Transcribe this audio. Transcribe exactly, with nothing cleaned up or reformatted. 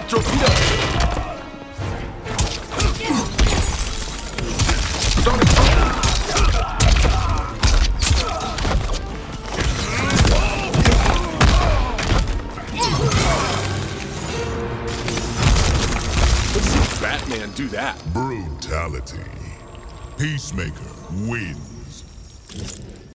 torpedo! Let's see Batman do that. Brutality. Peacemaker wins.